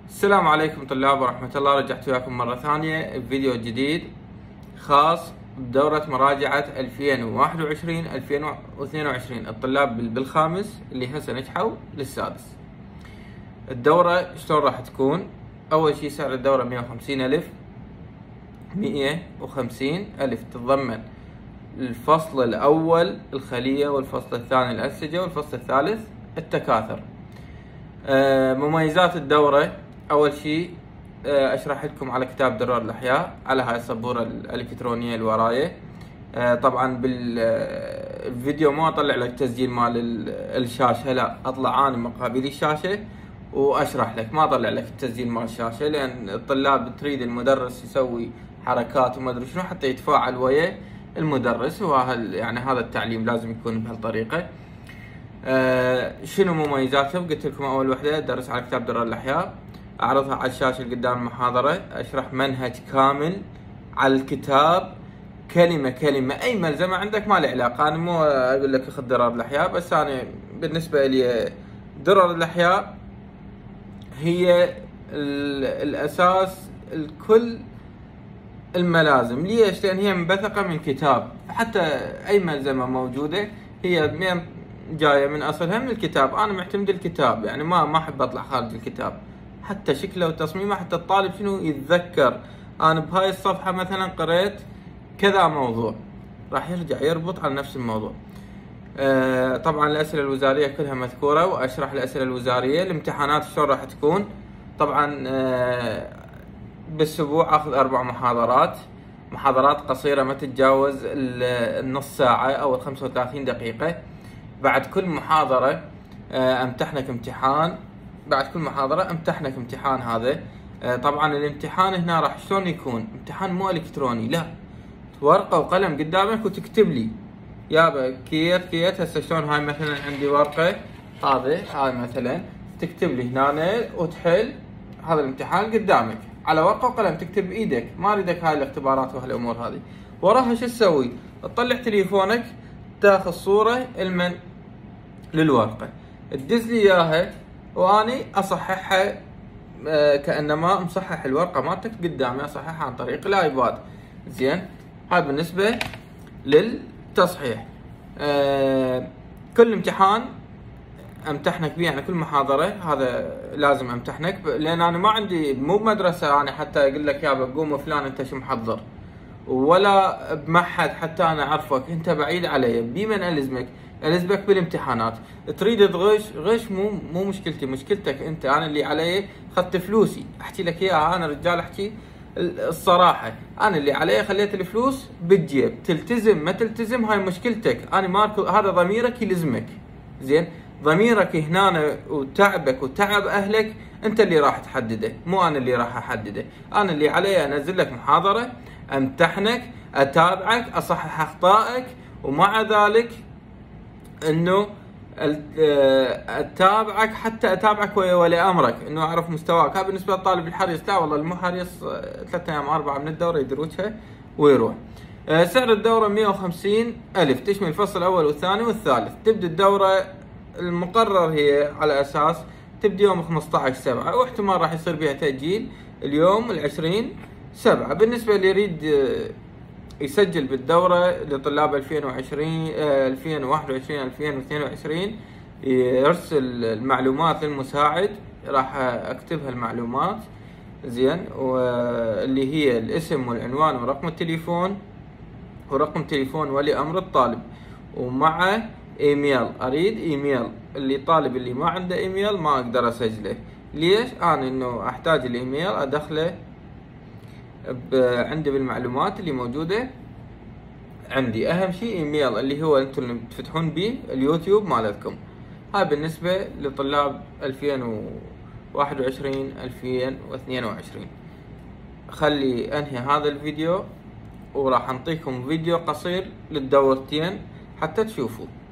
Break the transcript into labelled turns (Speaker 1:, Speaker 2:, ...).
Speaker 1: السلام عليكم طلاب ورحمة الله. رجعت وياكم مرة ثانية بفيديو جديد خاص بدورة مراجعة 2021-2022 الطلاب بالخامس اللي هسه نجحوا للسادس. الدورة شلون راح تكون؟ أول شي سعر الدورة 150,000. 150,000 تتضمن الفصل الأول الخلية، والفصل الثاني الأنسجة، والفصل الثالث التكاثر. مميزات الدورة: أول شيء أشرح لكم على كتاب درار الأحياء على هاي السبورة الإلكترونية اللي وراي. طبعا بالفيديو ما أطلع لك تسجيل مال الشاشة، لا أطلع أنا مقابل الشاشة وأشرح لك، ما أطلع لك التسجيل مال الشاشة، لأن الطلاب تريد المدرس يسوي حركات وما أدري شنو حتى يتفاعل ويا المدرس، يعني هذا التعليم لازم يكون بهالطريقة. شنو مميزاته؟ قلت لكم اول وحده ادرس على كتاب درار الاحياء، اعرضها على الشاشه قدام المحاضره، اشرح منهج كامل على الكتاب كلمه كلمه، اي ملزمه عندك ما له علاقه. انا مو اقول لك اخذ درار الاحياء، بس انا بالنسبه لي درار الاحياء هي الاساس لكل الملازم. ليش؟ لان هي منبثقه من كتاب، حتى اي ملزمه موجوده هي جايه من اصلها من الكتاب. انا معتمد الكتاب، يعني ما احب اطلع خارج الكتاب، حتى شكله وتصميمه، حتى الطالب شنو يتذكر. انا بهاي الصفحه مثلا قريت كذا موضوع، راح يرجع يربط على نفس الموضوع. طبعا الاسئله الوزاريه كلها مذكوره، واشرح الاسئله الوزاريه. الامتحانات شلون راح تكون؟ طبعا بالاسبوع اخذ 4 محاضرات قصيره ما تتجاوز النص ساعه او 35 دقيقه. بعد كل محاضرة امتحنك امتحان، هذا. طبعا الامتحان هنا راح شلون يكون؟ امتحان مو الكتروني، لا، ورقة وقلم قدامك وتكتب لي يابا كيت. هسه شلون هاي مثلا عندي ورقة، هاي مثلا تكتب لي هنا وتحل. هذا الامتحان قدامك على ورقة وقلم، تكتب بايدك، ما اريدك هاي الاختبارات وهالامور هذه. وراها شو تسوي؟ تطلع تليفونك، تاخذ صورة للورقة، تدز لي اياها واني اصححها كانما مصحح الورقة مالتك قدامي، اصححها عن طريق الايباد. زين، هاي بالنسبة للتصحيح. كل امتحان امتحنك بيه، يعني كل محاضرة هذا لازم امتحنك، لان انا ما عندي، مو بمدرسة انا حتى اقول لك يابا قوم فلان انت شو محضر، ولا بمحد حتى انا اعرفك، انت بعيد علي. بمن الزمك بالامتحانات. تريد غش مو مشكلتي، مشكلتك انت. انا اللي علي اخذت فلوسي، احكي لك اياها، انا رجال احكي الصراحه، انا اللي علي خليت الفلوس بالجيب. تلتزم ما تلتزم هاي مشكلتك، انا ماركو، هذا ضميرك يلزمك. زين، ضميرك هنا وتعبك وتعب اهلك انت اللي راح تحدده، مو انا اللي راح احدده. انا اللي علي انزل لك محاضره، امتحنك، اتابعك، اصحح اخطائك، ومع ذلك انه اتابعك، حتى اتابعك ولي امرك، انه اعرف مستواك. هذا بالنسبه للطالب الحريص. لا والله المو حريص 3 أيام 4 من الدوره يدروجها ويروح. سعر الدوره 150,000، تشمل الفصل الاول والثاني والثالث. تبدا الدوره المقرر هي على اساس تبدا يوم 15/7، واحتمال راح يصير بها تاجيل اليوم 20/7. بالنسبه اللي يريد يسجل بالدورة لطلاب 2021-2022 يرسل المعلومات للمساعد، راح اكتبها المعلومات. زين، واللي هي الاسم والعنوان ورقم التليفون، ورقم تليفون ولي امر الطالب، ومع ايميل. اريد ايميل، اللي طالب اللي ما عنده ايميل ما اقدر اسجله. ليش؟ انا انه احتاج الايميل ادخله عندي بالمعلومات اللي موجودة عندي. اهم شيء ايميل اللي هو انتم اللي تفتحون به اليوتيوب مالتكم. هاي بالنسبة لطلاب 2021-2022. خلي انهي هذا الفيديو، وراح انطيكم فيديو قصير للدورتين حتى تشوفوا.